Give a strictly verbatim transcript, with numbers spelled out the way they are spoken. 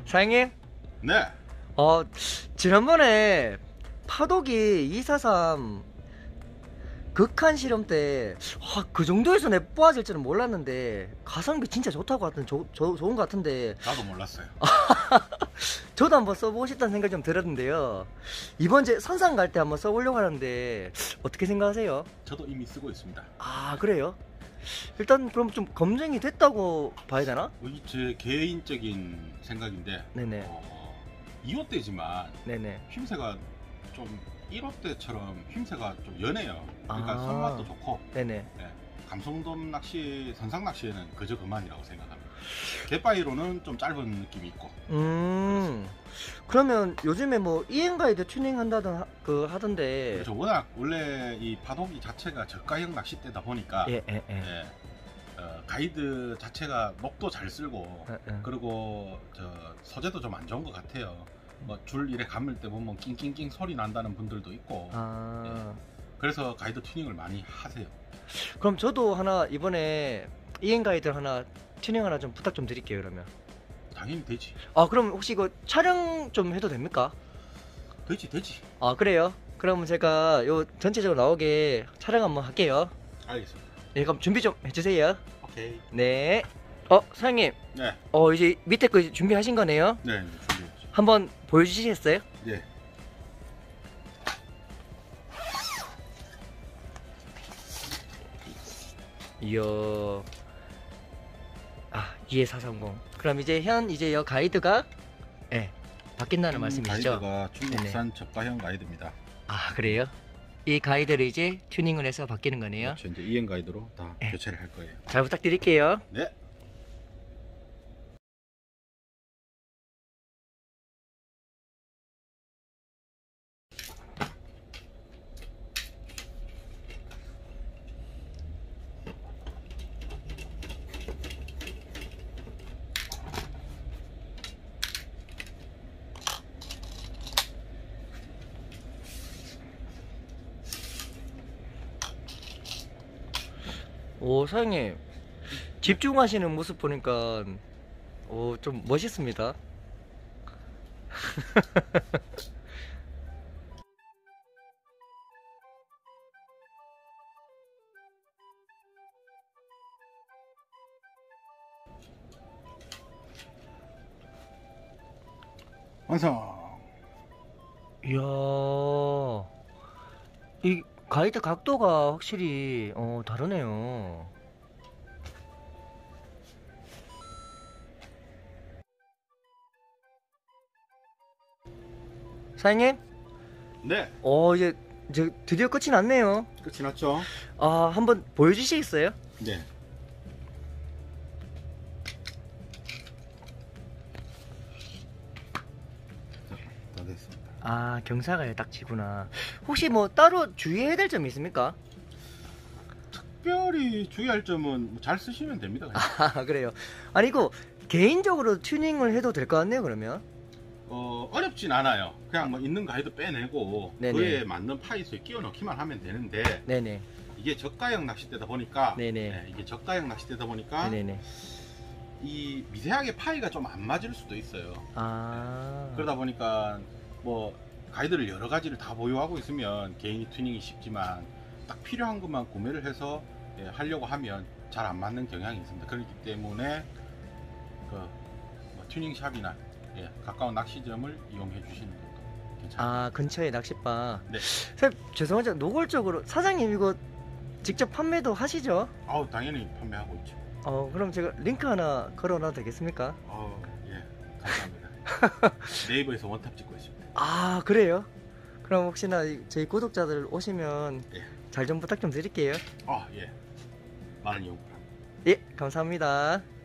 사장님? 네. 어, 지난번에 파도기 이사삼 극한 실험 때, 와, 그 정도에서 내 뽑아질 줄은 몰랐는데, 가성비 진짜 좋다고 하던, 조, 조, 좋은 것 같은데. 나도 몰랐어요. 저도 한번 써보고 싶다는 생각이 좀 들었는데요. 이번 제 선상 갈 때 한번 써보려고 하는데, 어떻게 생각하세요? 저도 이미 쓰고 있습니다. 아, 그래요? 일단, 그럼 좀 검증이 됐다고 봐야 되나? 이게 제 개인적인 생각인데, 네네. 어, 이 호대지만 네네. 휘임새가 좀 일 호대처럼 휘임새가 좀 연해요. 그러니까 아. 손맛도 좋고, 네네. 네. 감성돔 낚시, 선상 낚시에는 그저 그만이라고 생각합니다. 갯바위로는 좀 짧은 느낌이 있고. 음, 그러면 요즘에 뭐 이행 가이드 튜닝 한다던 하- 그 하던데. 그렇죠. 워낙 원래 이 파도기 자체가 저가형 낚싯대다 보니까 예, 예, 예. 예, 어, 가이드 자체가 목도 잘 쓸고 예, 예. 그리고 저 소재도 좀 안 좋은 것 같아요. 뭐 줄 이래 감을 때 보면 낑낑낑 소리 난다는 분들도 있고. 아, 그래서 가이드 튜닝을 많이 하세요. 그럼 저도 하나 이번에 이행 가이드 하나 튜닝 하나 좀 부탁 좀 드릴게요, 그러면. 당연히 되지. 아, 그럼 혹시 이거 촬영 좀 해도 됩니까? 되지 되지. 아, 그래요? 그럼 제가 요 전체적으로 나오게 촬영 한번 할게요. 알겠습니다. 네, 그럼 준비 좀 해주세요. 오케이. 네. 어, 사장님. 네. 어, 이제 밑에 거 준비하신 거네요? 네, 이제 준비했죠. 한번 보여주시겠어요? 네. 이야. 아, 이에사삼공. 그럼 이제 현 이제 여 가이드가 예, 네, 바뀐다는 말씀이시죠? 가이드가 중국산 저가형 가이드입니다. 아, 그래요? 이 가이드를 이제 튜닝을 해서 바뀌는 거네요. 그렇죠. 이제 이행 가이드로 다 네. 교체를 할 거예요. 잘 부탁드릴게요. 네. 오, 사장님 집중하시는 모습 보니까 오, 좀 멋있습니다. 완성. 이야, 이 가이드 각도가 확실히 어, 다르네요. 사장님? 네. 어, 이제, 이제 드디어 끝이 났네요. 끝이 났죠? 아, 한번 보여주시겠어요? 네. 다 됐습니다. 아, 경사가 딱 지구나. 혹시 뭐 따로 주의해야 될 점이 있습니까? 특별히 주의할 점은 뭐잘 쓰시면 됩니다. 그냥. 아, 그래요. 아니, 이거 개인적으로 튜닝을 해도 될 것 같네요, 그러면. 어, 어렵진 않아요. 그냥 뭐 있는 가이드 빼내고 네네. 그에 맞는 파이스에 끼워 넣기만 하면 되는데 네네. 이게 저가형 낚싯대다 보니까 네네. 네, 이게 저가형 낚싯대다 보니까 네네네. 이 미세하게 파이가 좀 안 맞을 수도 있어요. 아. 그러다 보니까 뭐 가이드를 여러 가지를 다 보유하고 있으면 개인이 튜닝이 쉽지만 딱 필요한 것만 구매를 해서 예, 하려고 하면 잘 안 맞는 경향이 있습니다. 그렇기 때문에 그 뭐 튜닝샵이나 예, 가까운 낚시점을 이용해 주시는 것도 괜찮아요. 아, 근처에 낚싯바. 네. 선생님, 죄송하지만 노골적으로 사장님 이거 직접 판매도 하시죠? 아우, 당연히 판매하고 있죠. 어, 그럼 제가 링크 하나 걸어놔도 되겠습니까? 어, 예, 감사합니다. 네이버에서 원탑 찍고 있습니다. 아, 그래요? 그럼 혹시나 이- 저희 구독자들 오시면 예. 잘 좀 부탁 좀 드릴게요. 아, 예, 많은 이용 바랍니다. 예, 감사합니다.